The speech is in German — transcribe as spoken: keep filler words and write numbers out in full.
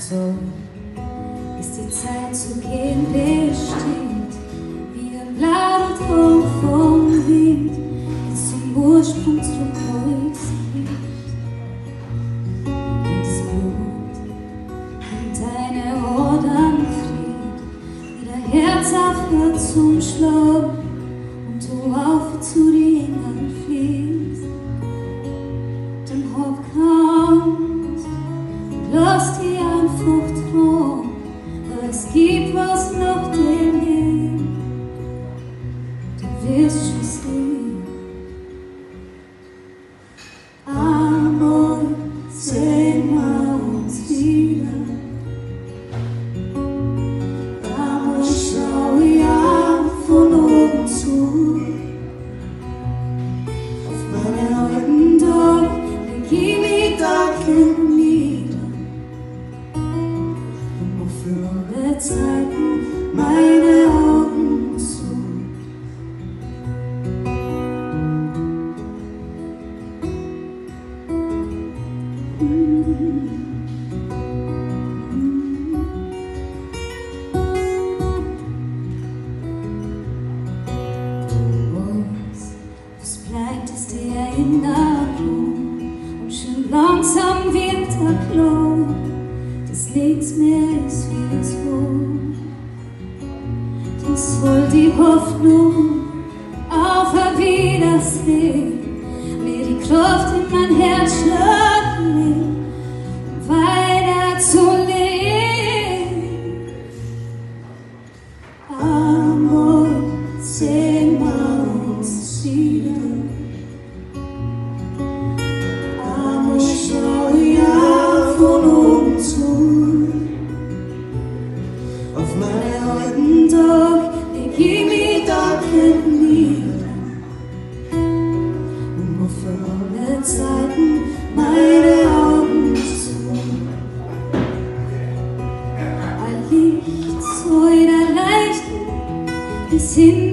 so ist die Zeit zu gehen bestimmt, wie ein Blattton vom Wind, das zum Ursprung zurückkreuzt. Das Blut an deine Adern friert, wie dein Herz aufhört zum Schlagen und du auf zu den Engern fliehst. Dann hab Angst und lass dich einfach trauen, weil es gibt was nach dem Leben. Du wirst schon sehen. Einmal sehen wir uns wieder. Einmal schau ich an von oben zu. Auf meine alten Tag leg ich mich dankend nieder. Und noch für alle Zeiten meine Augen zu. Was bleibt, ist die Erinnerung und schon langsam wird er klar, dass nichts mehr ist, wie es war. Das soll die Hoffnung auf ein Wiedersehen, mir die Kraft in mein Herzschlag legt, um weiter zu leben. Einmal sehen wir uns wieder. Einmal schau ich auf von oben zu. Auf meine alten Tag leg ich mich dankend nieder. Und noch für alle Zeiten meine Augen zu. Ein Licht soll erleichtern bis hin